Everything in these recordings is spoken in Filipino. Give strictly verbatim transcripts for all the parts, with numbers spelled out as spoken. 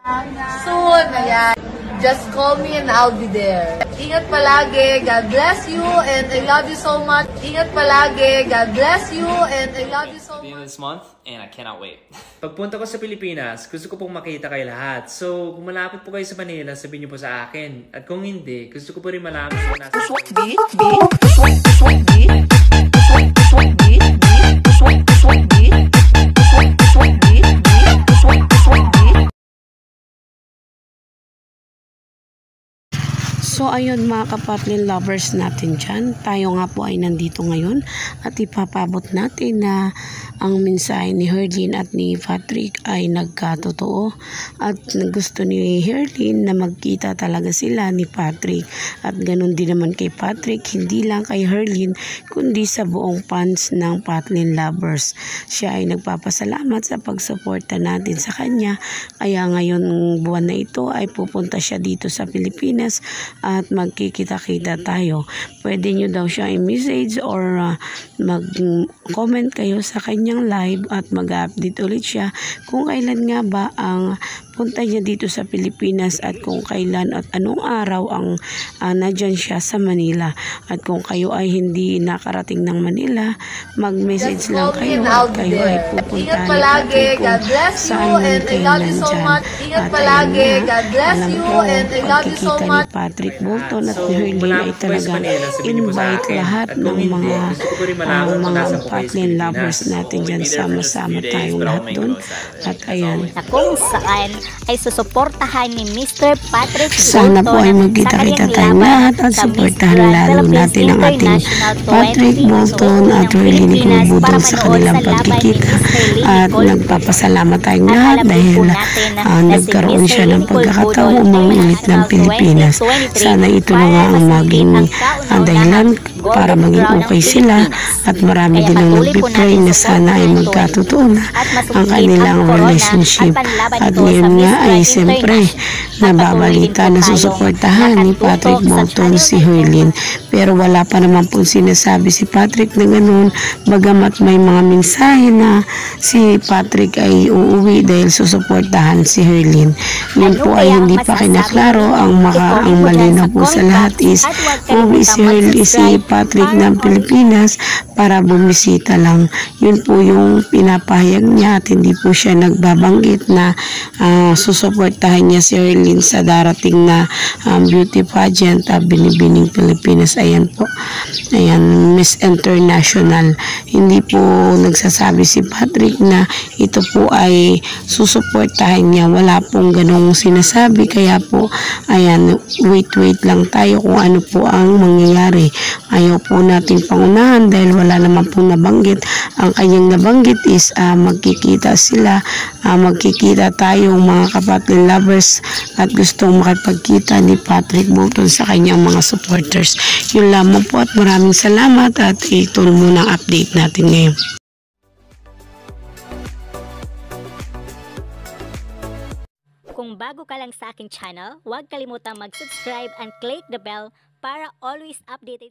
Soon, ayan. Just call me and I'll be there. Ingat palagi. God bless you and I love you so much. Ingat palagi. God bless you and I love you so much. At the end of this month and I cannot wait. Pagpunta ko sa Pilipinas, gusto ko pong makita kayo lahat. So, kung malapit po kayo sa Manila, sabihin niyo po sa akin. At kung hindi, gusto ko po rin malaman kung nasa... So ayun mga kapatlin lovers natin dyan, tayo nga po ay nandito ngayon at ipapabot natin na ang mensahe ni Herlyn at ni Patrick ay nagkatotoo at gusto ni Herlyn na magkita talaga sila ni Patrick at ganun din naman kay Patrick, hindi lang kay Herlyn kundi sa buong fans ng Patlin lovers. Siya ay nagpapasalamat sa pagsuporta natin sa kanya, kaya ngayon buwan na ito ay pupunta siya dito sa Pilipinas at magkikita-kita tayo. Pwede nyo daw siya i-message or uh, mag-comment kayo sa kanyang live at mag-update ulit siya kung kailan nga ba ang punta niya dito sa Pilipinas at kung kailan at anong araw ang uh, nandyan siya sa Manila. At kung kayo ay hindi nakarating ng Manila, mag-message lang kayo at kayo ay pupunta ni Patrick kung saan man kayo nandyan. At ayun na, alam ko, pagkikita ni Patrick Bolton at ni Herlyn ay talagang invite lahat ng mga uh, mga Patlin lovers natin dyan, sama-sama tayong lahat doon. At ayan, na kung saan ay susuportahan ni Mister Patrick sana po ay magkita-kita tayong lahat at suportahan lalo natin ang ating Patrick Bolton at Herlyn Budol sa kanilang pagkikita. At nagpapasalamat tayong lahat dahil uh, nagkaroon siya ng pagkakataon umulit ng Pilipinas. Sana ito na nga ang maging uh, dahilan para maging okay sila at marami din ang nagpipray na sana ay magkatotoo na ang kanilang relationship. At ngayon nga ay siyempre nababalita na susuportahan ni Patrick Bolton si Herlyn, pero wala pa naman po sinasabi si Patrick na ganun, bagamat may mga mensahe na si Patrick ay uuwi dahil susuportahan si Herlyn. Yun po ay hindi pa kinaklaro. Ang maka ang malinaw po sa lahat is uuwi si Herlyn si Patrick ng Pilipinas para bumisita lang. Yun po yung pinapahayag niya at hindi po siya nagbabanggit na uh, susuportahan niya si Herlyn sa darating na um, beauty pageant uh, Binibining Pilipinas. Ayan po, ayan, Miss International. Hindi po nagsasabi si Patrick na ito po ay susuportahan niya, wala pong ganong sinasabi, kaya po ayan, wait wait lang tayo kung ano po ang mangyayari. Ayaw po natin pangunahan dahil wala naman pong nabanggit. Ang kanyang nabanggit is uh, magkikita sila, uh, magkikita tayong mga Patlin lovers at gustong makipagkita ni Patrick Bolton sa kanyang mga supporters. Yun lamang po at maraming salamat at ito muna ang update natin ngayon. Kung bago ka lang sa aking channel, huwag kalimutang mag-subscribe and click the bell para always updated.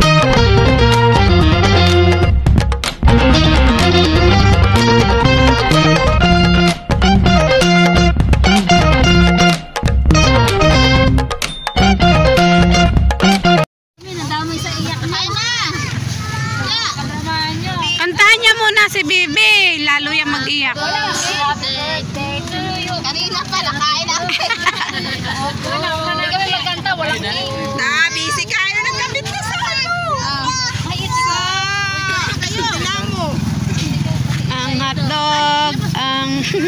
kantahan niya muna si Bibi, lalo yung mag-iyak. Kanina pa, nakain namin. Hindi kami magkanta, walang iing. Ah, busy ka. Ano nagkabit na sa ano? Ang hotdog, ang...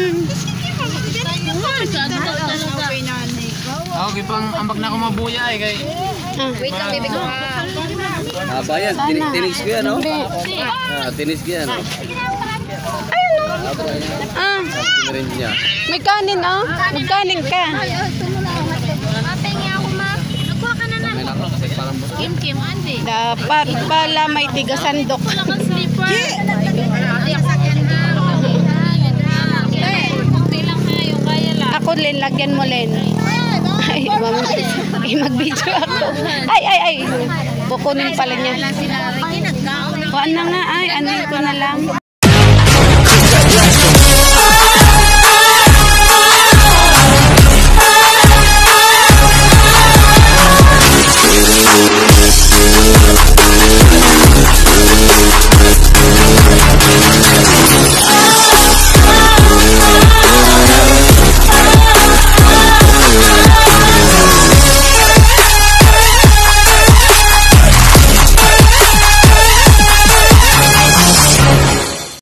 Okay pang ambag na ako mabuya eh kay. Wait lang, bibig ko nga. Ah, bayan, tinis ko yan, no? Ah, tinis ko yan, no? Ayun o. Ah, may kanin o. May kanin ka. Mapengi ako, ma. Nagkuha ka na na. Kim, Kim, andi. Dapat pala may tigasandok. Wala kang slipper. Ako, Len, lagyan mo, Len. Ay, mama, ay, mag-video ako. Ay, ay, ay. Kukunin pala niya. Kuhaan na nga, ay, ano ko na lang.